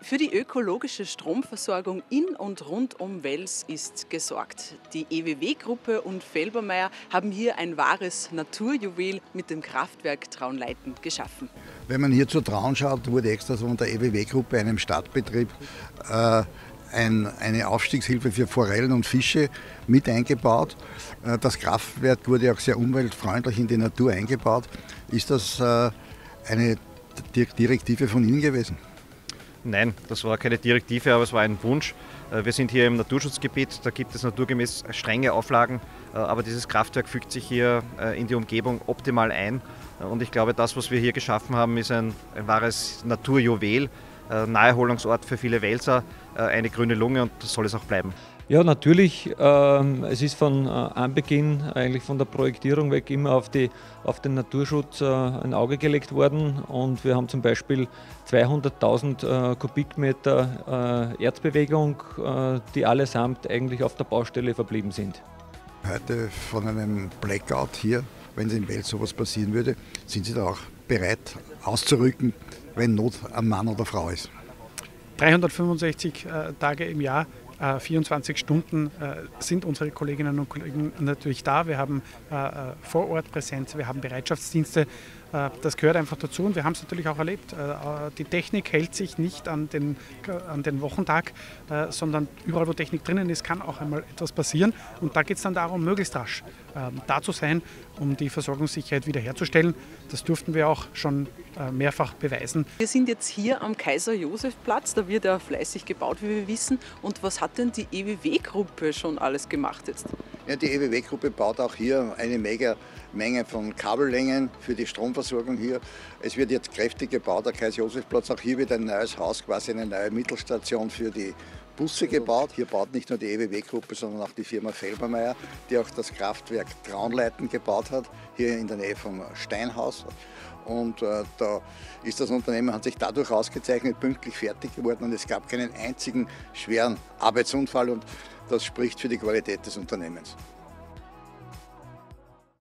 Für die ökologische Stromversorgung in und rund um Wels ist gesorgt. Die EWW-Gruppe und Felbermayr haben hier ein wahres Naturjuwel mit dem Kraftwerk Traunleiten geschaffen. Wenn man hier zur Traun schaut, wurde extra von der EWW-Gruppe, einem Stadtbetrieb, eine Aufstiegshilfe für Forellen und Fische mit eingebaut. Das Kraftwerk wurde auch sehr umweltfreundlich in die Natur eingebaut. Ist das eine Direktive von Ihnen gewesen? Nein, das war keine Direktive, aber es war ein Wunsch. Wir sind hier im Naturschutzgebiet, da gibt es naturgemäß strenge Auflagen, aber dieses Kraftwerk fügt sich hier in die Umgebung optimal ein. Und ich glaube, das, was wir hier geschaffen haben, ist ein wahres Naturjuwel, Naherholungsort für viele Welser, eine grüne Lunge, und das soll es auch bleiben. Ja, natürlich. Es ist von Anbeginn, eigentlich von der Projektierung weg, immer auf den Naturschutz ein Auge gelegt worden. Und wir haben zum Beispiel 200.000 Kubikmeter Erdbewegung, die allesamt eigentlich auf der Baustelle verblieben sind. Heute von einem Blackout hier, wenn es in Wels sowas passieren würde, sind Sie da auch bereit auszurücken, wenn Not am Mann oder Frau ist? 365 Tage im Jahr, 24 Stunden sind unsere Kolleginnen und Kollegen natürlich da. Wir haben Vorortpräsenz, wir haben Bereitschaftsdienste. Das gehört einfach dazu, und wir haben es natürlich auch erlebt. Die Technik hält sich nicht an den Wochentag, sondern überall, wo Technik drinnen ist, kann auch einmal etwas passieren. Und da geht es dann darum, möglichst rasch da zu sein, um die Versorgungssicherheit wiederherzustellen. Das durften wir auch schon mehrfach beweisen. Wir sind jetzt hier am Kaiser-Josef-Platz, da wird ja fleißig gebaut, wie wir wissen. Und was hat denn die EWW-Gruppe schon alles gemacht jetzt? Ja, die EWW-Gruppe baut auch hier eine Menge von Kabellängen für die Stromversorgung hier. Es wird jetzt kräftig gebaut, der Kaiser-Josef-Platz. Auch hier wird ein neues Haus, quasi eine neue Mittelstation für die Busse gebaut. Hier baut nicht nur die EWW-Gruppe, sondern auch die Firma Felbermayr, die auch das Kraftwerk Traunleiten gebaut hat, hier in der Nähe vom Steinhaus. Und da ist das Unternehmen, hat sich dadurch ausgezeichnet, pünktlich fertig geworden, und es gab keinen einzigen schweren Arbeitsunfall, und das spricht für die Qualität des Unternehmens.